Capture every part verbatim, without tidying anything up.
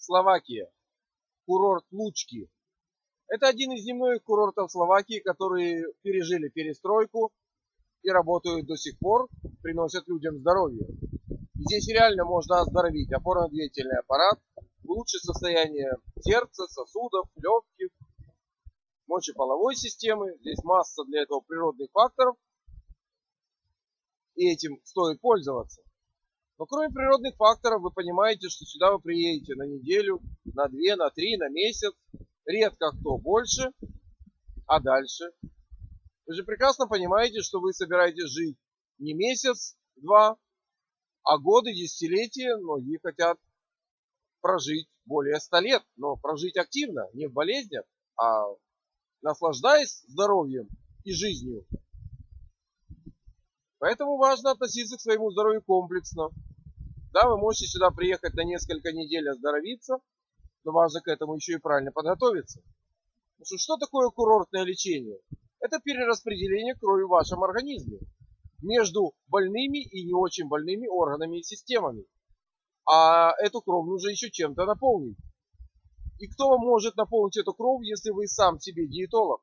Словакия. Курорт Лучки. Это один из немногих курортов Словакии, которые пережили перестройку и работают до сих пор, приносят людям здоровье. Здесь реально можно оздоровить опорно-двигательный аппарат, улучшить состояние сердца, сосудов, легких, мочеполовой системы. Здесь масса для этого природных факторов, и этим стоит пользоваться. Но кроме природных факторов, вы понимаете, что сюда вы приедете на неделю, на две, на три, на месяц. Редко кто больше, а дальше. Вы же прекрасно понимаете, что вы собираетесь жить не месяц-два, а годы, десятилетия. Многие хотят прожить более ста лет, но прожить активно, не в болезнях, а наслаждаясь здоровьем и жизнью. Поэтому важно относиться к своему здоровью комплексно. Да, вы можете сюда приехать на несколько недель оздоровиться, но важно к этому еще и правильно подготовиться. Потому что, что такое курортное лечение? Это перераспределение крови в вашем организме между больными и не очень больными органами и системами. А эту кровь нужно еще чем-то наполнить. И кто вам может наполнить эту кровь, если вы сам себе диетолог?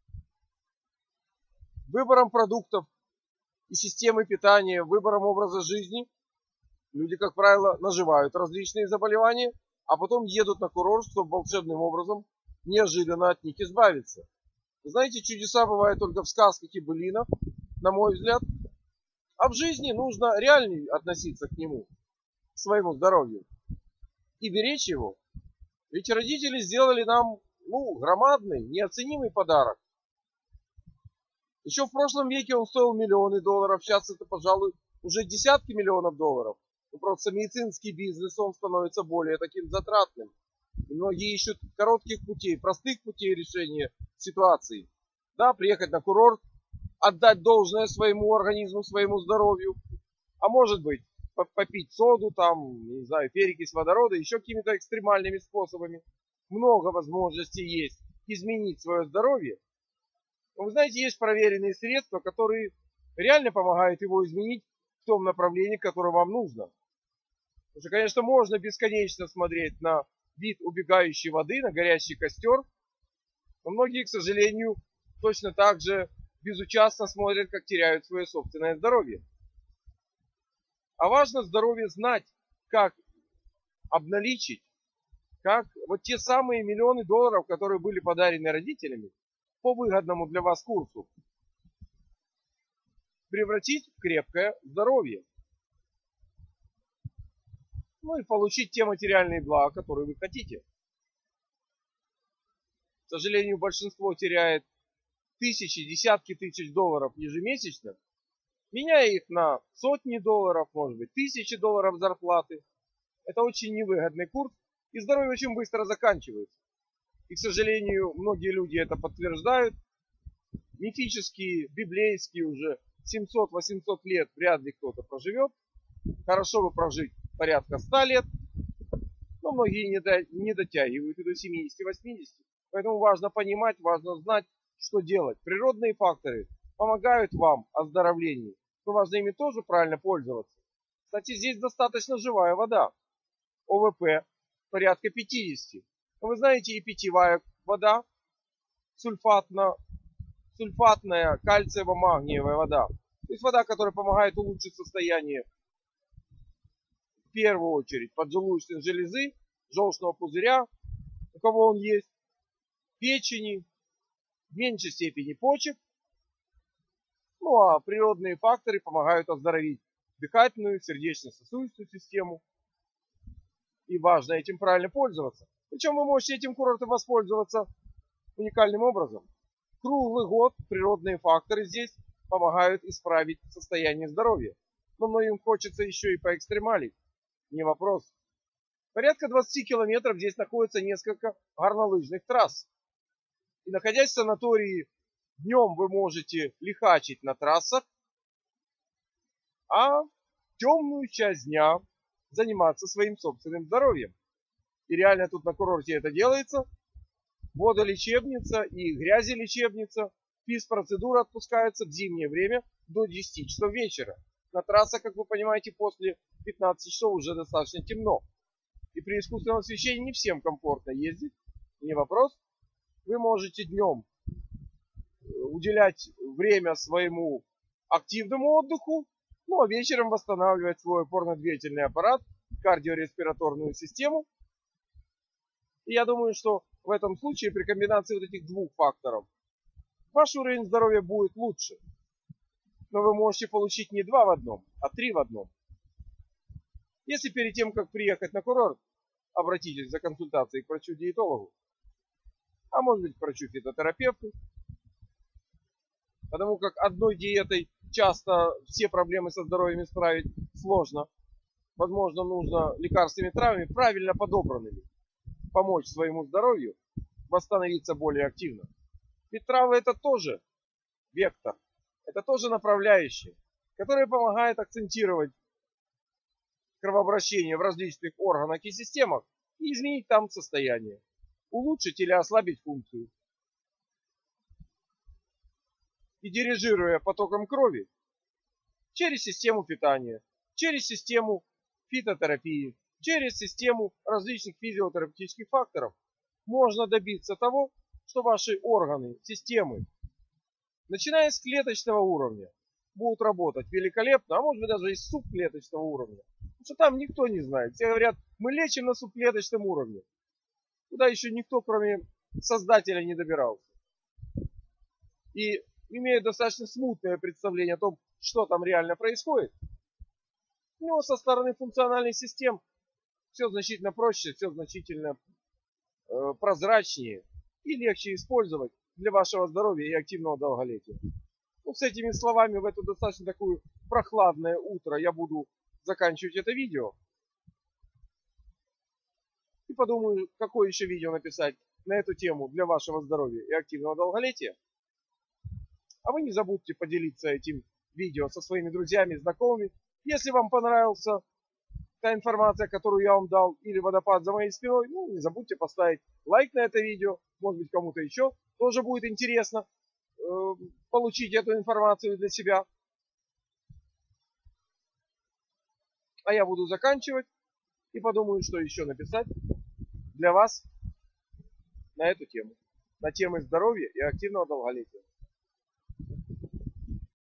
Выбором продуктов и системы питания, выбором образа жизни люди, как правило, наживают различные заболевания, а потом едут на курорт, чтобы волшебным образом неожиданно от них избавиться. Вы знаете, чудеса бывают только в сказках и былинах, на мой взгляд. А в жизни нужно реально относиться к нему, к своему здоровью, и беречь его. Ведь родители сделали нам, ну, громадный, неоценимый подарок. Еще в прошлом веке он стоил миллионы долларов, сейчас это, пожалуй, уже десятки миллионов долларов. Но просто медицинский бизнес, он становится более таким затратным. И многие ищут коротких путей, простых путей решения ситуации. Да, приехать на курорт, отдать должное своему организму, своему здоровью. А может быть, попить соду, там, не знаю, перекись водорода, еще какими-то экстремальными способами. Много возможностей есть изменить свое здоровье. Но вы знаете, есть проверенные средства, которые реально помогают его изменить в том направлении, которое вам нужно. Потому что, конечно, можно бесконечно смотреть на вид убегающей воды, на горящий костер. Но многие, к сожалению, точно так же безучастно смотрят, как теряют свое собственное здоровье. А важно здоровье знать, как обналичить, как вот те самые миллионы долларов, которые были подарены родителями по выгодному для вас курсу, превратить в крепкое здоровье. Ну и получить те материальные блага, которые вы хотите. К сожалению, большинство теряет тысячи, десятки тысяч долларов ежемесячно, меняя их на сотни долларов, может быть, тысячи долларов зарплаты. Это очень невыгодный курс, и здоровье очень быстро заканчивается. И, к сожалению, многие люди это подтверждают. Мифические, библейские уже семьсот-восемьсот лет вряд ли кто-то проживет. Хорошо бы прожить порядка ста лет, но многие не, до, не дотягивают и до семидесяти-восьмидесяти. Поэтому важно понимать, важно знать, что делать. Природные факторы помогают вам оздоровлению, но важно ими тоже правильно пользоваться. Кстати, здесь достаточно живая вода. О вэ пэ порядка пятидесяти. Но вы знаете, и питьевая вода, сульфатно, сульфатная кальциево-магниевая вода. То есть вода, которая помогает улучшить состояние в первую очередь поджелудочной железы, желчного пузыря, у кого он есть, печени, в меньшей степени почек. Ну а природные факторы помогают оздоровить дыхательную, сердечно-сосудистую систему. И важно этим правильно пользоваться. Причем вы можете этим курортом воспользоваться уникальным образом. Круглый год природные факторы здесь помогают исправить состояние здоровья. Но многим хочется еще и поэкстремалить. Не вопрос. Порядка двадцати километров здесь находится несколько горнолыжных трасс. И находясь в санатории, днем вы можете лихачить на трассах, а в темную часть дня заниматься своим собственным здоровьем. И реально тут на курорте это делается. Водолечебница и грязелечебница. Физпроцедура отпускается в зимнее время до десяти часов вечера. На трассах, как вы понимаете, после пятнадцати часов уже достаточно темно. И при искусственном освещении не всем комфортно ездить, не вопрос. Вы можете днем уделять время своему активному отдыху, ну а вечером восстанавливать свой опорно-двигательный аппарат, кардиореспираторную систему. И я думаю, что в этом случае при комбинации вот этих двух факторов ваш уровень здоровья будет лучше. Но вы можете получить не два в одном, а три в одном. Если перед тем, как приехать на курорт, обратитесь за консультацией к врачу-диетологу, а может быть к врачу-фитотерапевту, потому как одной диетой часто все проблемы со здоровьем исправить сложно. Возможно, нужно лекарственными травами, правильно подобранными, помочь своему здоровью восстановиться более активно. Ведь травы это тоже вектор, это тоже направляющие, которые помогают акцентировать кровообращение в различных органах и системах и изменить там состояние, улучшить или ослабить функцию. И дирижируя потоком крови через систему питания, через систему фитотерапии, через систему различных физиотерапевтических факторов, можно добиться того, что ваши органы, системы, начиная с клеточного уровня, будут работать великолепно, а может быть даже и с субклеточного уровня. Потому что там никто не знает. Все говорят, мы лечим на субклеточном уровне. Туда еще никто, кроме создателя, не добирался. И имеют достаточно смутное представление о том, что там реально происходит. Но со стороны функциональных систем все значительно проще, все значительно э, прозрачнее и легче использовать для вашего здоровья и активного долголетия. Ну, с этими словами в это достаточно такое прохладное утро я буду заканчивать это видео. И подумаю, какое еще видео написать на эту тему для вашего здоровья и активного долголетия. А вы не забудьте поделиться этим видео со своими друзьями, знакомыми. Если вам понравился та информация, которую я вам дал, или водопад за моей спиной, ну, не забудьте поставить лайк на это видео. Может быть, кому-то еще тоже будет интересно э, получить эту информацию для себя. А я буду заканчивать и подумаю, что еще написать для вас на эту тему. На тему здоровья и активного долголетия.